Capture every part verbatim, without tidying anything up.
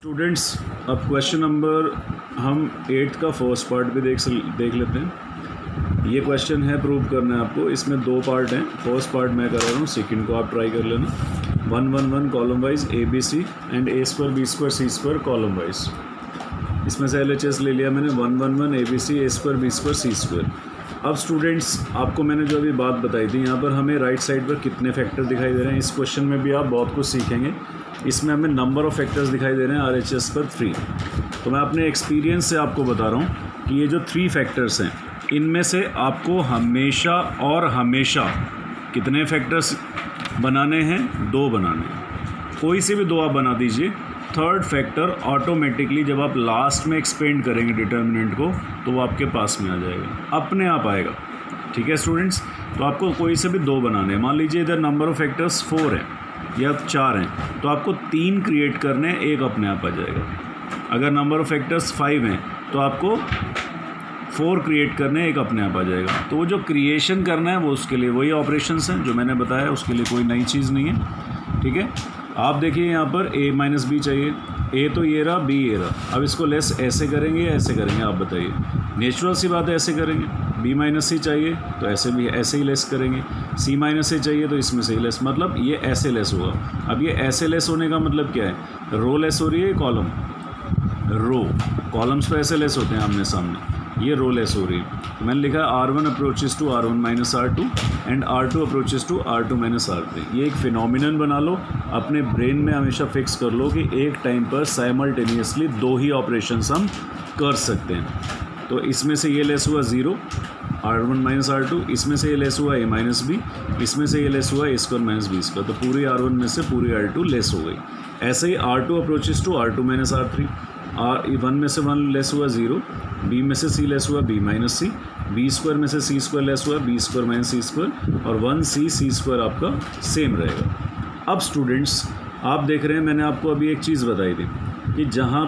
Students, अब question number हम eighth का फर्स्ट पार्ट भी देख देख लेते हैं। ये क्वेश्चन है, प्रूव करना है आपको। इसमें दो पार्ट हैं। फर्स्ट पार्ट मैं कर रहा हूँ, सेकंड को आप ट्राई कर लेना। One one one column wise A B C and A square B square C square column wise. इसमें से एल एच एस ले लिया मैंने, one one one A B C A square B square C square. अब students, आपको मैंने जो अभी बात बताई थी, यहाँ पर हमें राइट साइड पर कितने फैक्टर दिखाई दे रहे हैं। इस क्वेश्चन में भी आप बहुत कुछ सीखेंगे। इसमें हमें नंबर ऑफ़ फैक्टर्स दिखाई दे रहे हैं आर एच एस पर थ्री। तो मैं अपने एक्सपीरियंस से आपको बता रहा हूँ कि ये जो थ्री फैक्टर्स हैं, इनमें से आपको हमेशा और हमेशा कितने फैक्टर्स बनाने हैं? दो बनाने हैं। कोई से भी दो आप बना दीजिए। थर्ड फैक्टर ऑटोमेटिकली जब आप लास्ट में एक्सपेंड करेंगे डिटर्मिनेंट को, तो वो आपके पास में आ जाएगा, अपने आप आएगा। ठीक है स्टूडेंट्स, तो आपको कोई से भी दो बनाने हैं। मान लीजिए इधर नंबर ऑफ़ फैक्टर्स फोर है या चार हैं, तो आपको तीन क्रिएट करने हैं, एक अपने आप आ जाएगा। अगर नंबर ऑफ़ फैक्टर्स फाइव हैं, तो आपको फोर क्रिएट करने हैं, एक अपने आप आ जाएगा। तो वो जो क्रिएशन करना है वो उसके लिए वही ऑपरेशंस हैं जो मैंने बताया, उसके लिए कोई नई चीज़ नहीं है। ठीक है, आप देखिए यहाँ पर a माइनस बी चाहिए। a तो ये रहा, b ये रहा। अब इसको लेस ऐसे करेंगे या ऐसे करेंगे, आप बताइए। नेचुरल सी बात है, ऐसे करेंगे। b माइनस सी चाहिए तो ऐसे भी ऐसे ही लेस करेंगे। c माइनस से चाहिए तो इसमें से ही लेस, मतलब ये ऐसे लेस होगा। अब ये ऐसे लेस होने का मतलब क्या है? रो लेस हो रही है, कॉलम रो। कॉलम्स तो ऐसे लेस होते हैं आमने सामने, ये रो लेस हो रही है। तो मैंने लिखा है R one approaches to R one minus R two and R two approaches to R two minus R three. ये एक फिनोमिनन बना लो, अपने ब्रेन में हमेशा फिक्स कर लो कि एक टाइम पर साइमल्टेनियसली दो ही ऑपरेशंस हम कर सकते हैं। तो इसमें से ये लेस हुआ zero, R one minus R two. इसमें से ये लेस हुआ ए माइनस बी। इसमें से ये लेस हुआ A square minus B square. तो पूरी आर वन में से पूरी आर टू लेस हो गई। ऐसे ही R two approaches to R two minus R three. R one में से वन लेस हुआ ज़ीरो, बी में से सी लेस हुआ B minus C, B square में से सी स्क्वायर लेस हुआ B square minus C square, और वन सी सी स्क्वायर आपका सेम रहेगा। अब स्टूडेंट्स, आप देख रहे हैं, मैंने आपको अभी एक चीज़ बताई थी कि जहाँ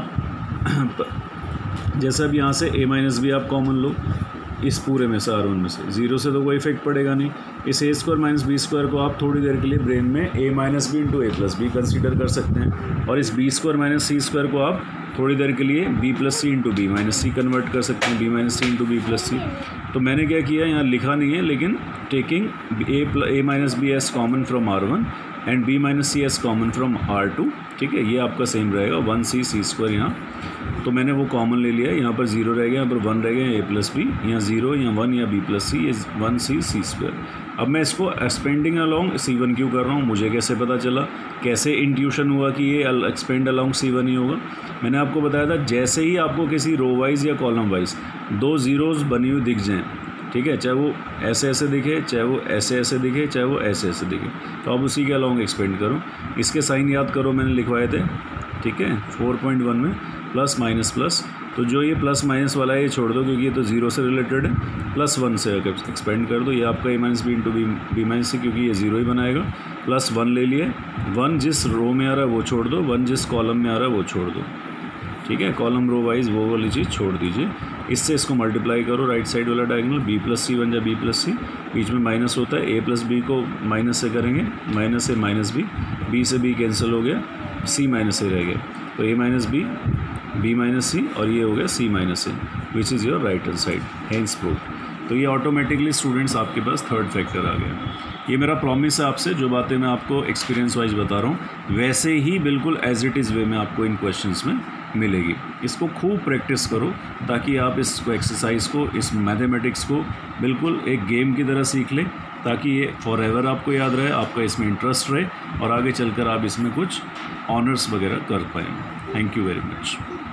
जैसा अब यहाँ से ए माइनस बी आप कॉमन लो, इस पूरे में से आर वन में से ज़ीरो से तो कोई इफेक्ट पड़ेगा नहीं। इस A square minus B square को आप थोड़ी देर के लिए ब्रेन में A minus B into A plus B consider कर सकते हैं, और इस B square minus C square को आप थोड़ी देर के लिए B plus C into B minus C convert कर सकते हैं, B minus C into B plus C. तो मैंने क्या किया, यहाँ लिखा नहीं है, लेकिन taking A A minus B as common from R one and B minus C as common from R two. ठीक है, ये आपका सेम रहेगा, वन सी सी स्क्वायर यहाँ। तो मैंने वो कॉमन ले लिया। यहाँ पर जीरो रह गया, यहाँ पर वन रह गया, ए प्लस बी, यहाँ जीरो, यहाँ वन, या बी प्लस सी, ये वन सी सी स्क्वायर। अब मैं इसको एक्सपेंडिंग अलॉन्ग सी वन क्यों कर रहा हूँ, मुझे कैसे पता चला, कैसे इंट्यूशन हुआ कि ये एक्सपेंड अलॉन्ग सी वन ही होगा? मैंने आपको बताया था, जैसे ही आपको किसी रो वाइज या कॉलम वाइज दो ज़ीरोज़ बनी हुई दिख जाएँ, ठीक है, चाहे वो ऐसे ऐसे दिखे, चाहे वो ऐसे ऐसे दिखे, चाहे वो ऐसे ऐसे दिखे, तो आप उसी के अलॉन्ग एक्सपेंड करो। इसके साइन याद करो, मैंने लिखवाए थे। ठीक है, फोर पॉइंट वन में प्लस माइनस प्लस, तो जो ये प्लस माइनस वाला है ये छोड़ दो, क्योंकि ये तो जीरो से रिलेटेड है। प्लस वन से एक्सपेंड कर दो, ये आपका A minus B into B B minus C, क्योंकि ये जीरो ही बनाएगा। प्लस वन ले लिए, वन जिस रो में आ रहा है वो छोड़ दो, वन जिस कॉलम में आ रहा है वो छोड़ दो। ठीक है, कॉलम रो वाइज वो वाली चीज़ छोड़ दीजिए। इससे इसको मल्टीप्लाई करो, राइट साइड वाला डायगोनल, बी प्लस सी बन जाए बी प्लस सी, बीच में माइनस होता है, ए प्लस बी को माइनस से करेंगे, माइनस से माइनस बी, बी से बी कैंसिल हो गया, सी माइनस से रह गया, तो A minus B, B minus C, और ये हो गया C minus C, which is your right hand side, hence proved. तो ये ऑटोमेटिकली स्टूडेंट्स आपके पास थर्ड फैक्टर आ गया। ये मेरा प्रॉमिस है आपसे, जो बातें मैं आपको एक्सपीरियंस वाइज बता रहा हूँ, वैसे ही बिल्कुल एज इट इज़ वे में आपको इन क्वेश्चंस में मिलेगी। इसको खूब प्रैक्टिस करो, ताकि आप इसको एक्सरसाइज को, इस मैथमेटिक्स को बिल्कुल एक गेम की तरह सीख लें, ताकि ये फॉर एवर आपको याद रहे, आपका इसमें इंटरेस्ट रहे, और आगे चलकर आप इसमें कुछ ऑनर्स वगैरह कर पाएँ। Thank you very much.